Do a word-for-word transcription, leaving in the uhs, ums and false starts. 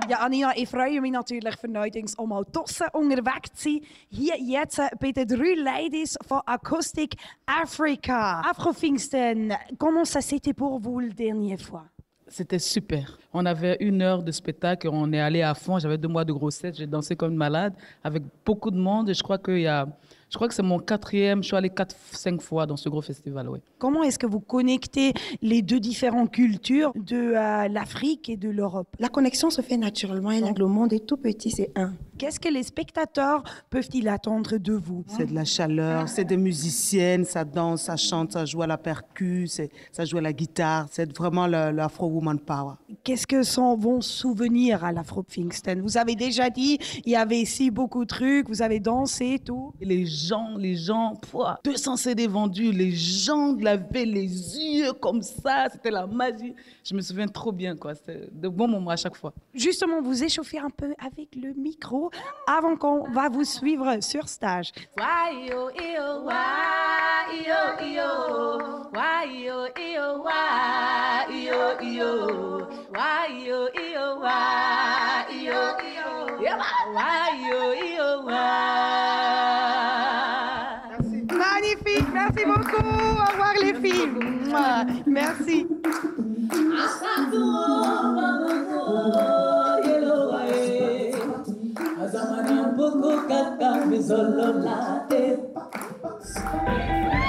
Ja, Anina, ich freue mich natürlich für neuerdings auch mal draussen unterwegs zu sein. Hier jetzt bei den drei Ladies von Acoustic Africa. Afro Pfingsten, comment ça c'était pour vous la dernière fois? C'était super. On avait une heure de spectacle, on est allé à fond. J'avais deux mois de grossesse, j'ai dansé comme une malade avec beaucoup de monde. Et je crois qu'il y a, je crois que c'est mon quatrième. Je suis allée quatre, cinq fois dans ce gros festival, oui. Comment est-ce que vous connectez les deux différentes cultures de euh, l'Afrique et de l'Europe? La connexion se fait naturellement. Et le monde est tout petit, c'est un. Qu'est-ce que les spectateurs peuvent-ils attendre de vous? C'est de la chaleur, c'est des musiciennes, ça danse, ça chante, ça joue à la percu, ça joue à la guitare. C'est vraiment l'Afro Woman Power. Qu'est-ce que sont vos souvenirs à l'Afro Pfingsten? Vous avez déjà dit, il y avait ici beaucoup de trucs, vous avez dansé et tout. Et les gens, les gens, pouah, deux cents C D vendus, les gens avaient les yeux comme ça, c'était la magie. Je me souviens trop bien, quoi. C'était de bons moments à chaque fois. Justement, vous échauffez un peu avec le micro avant qu'on va vous suivre sur stage. Magnifique, merci beaucoup. Au revoir les filles. Merci. Azamani un poco kaka mezolo late.